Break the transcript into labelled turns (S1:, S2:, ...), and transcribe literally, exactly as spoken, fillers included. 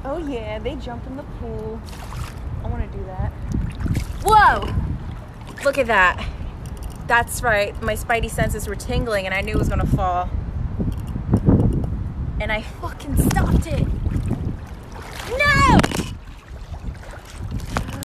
S1: Oh yeah, they jump in the pool. I want to do that.
S2: Whoa! Look at that. That's right. My spidey senses were tingling and I knew it was gonna fall. And I fucking stopped it. No!